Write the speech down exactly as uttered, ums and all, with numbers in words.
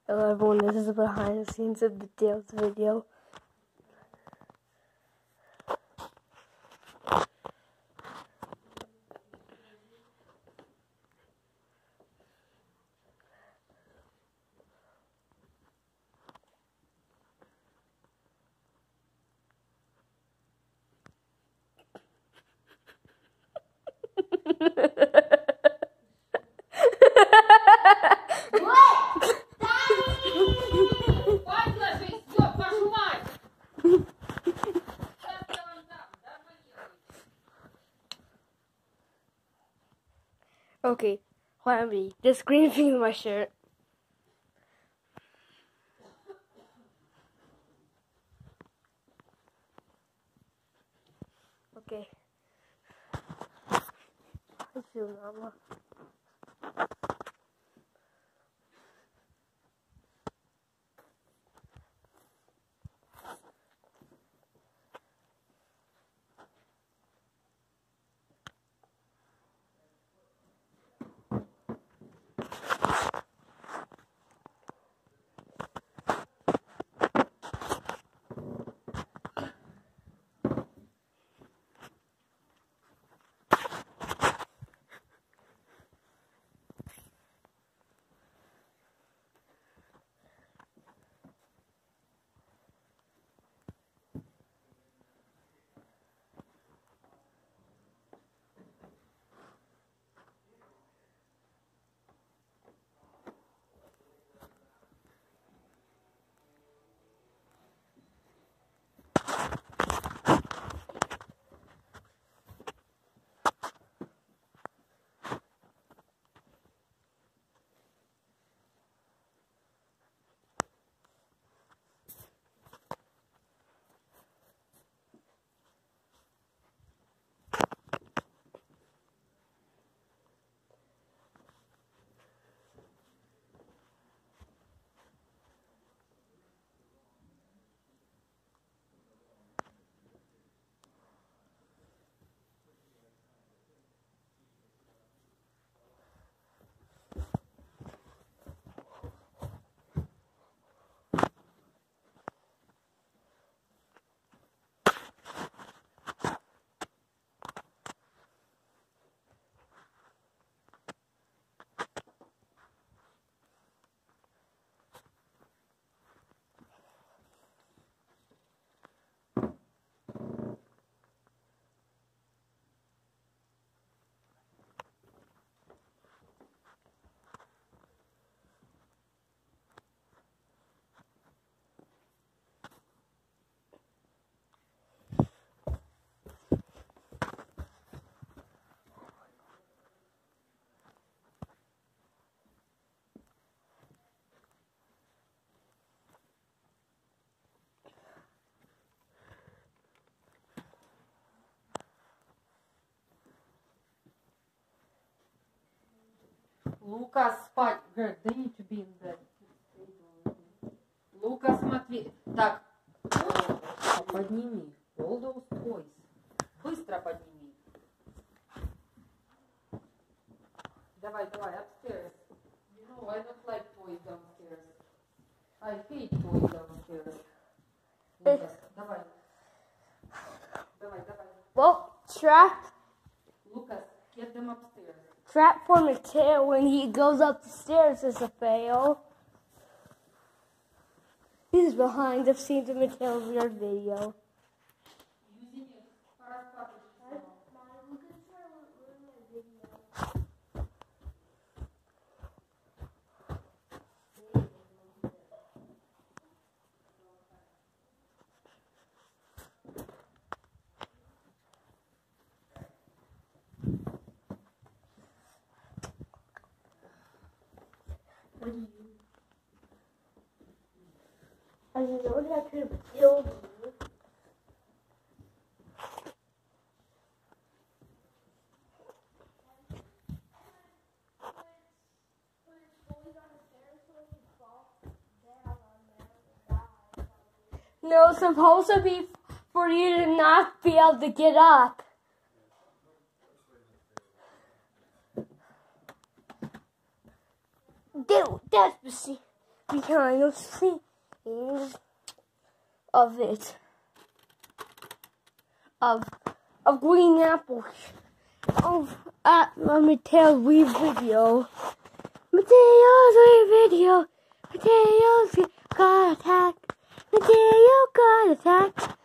Hello everyone, this is the behind the scenes of Matteo's video. Okay, plan B. This green thing in my shirt. Okay. Let's do Mama. Лукас, спать. Girl, they need to be in bed. Лукас, Матвей. Так, подними. All those toys. Быстро подними. Давай, давай, upstairs. You know, I don't like toys downstairs. I hate toys downstairs. Лукас, давай. Давай, давай. Well, trap. Lucas, get them upstairs. Trap for Matteo when he goes up the stairs is a fail. This is behind the scenes of Matteo's weird video. What do you do? I know that could have killed me. No, it's supposed to be for you to not be able to get up. Dude, that's the behind the scenes of it. Of of green apples. Of at Matteo's wee video. Matteo's wee video. Matteo's got attacked. Matteo got attacked.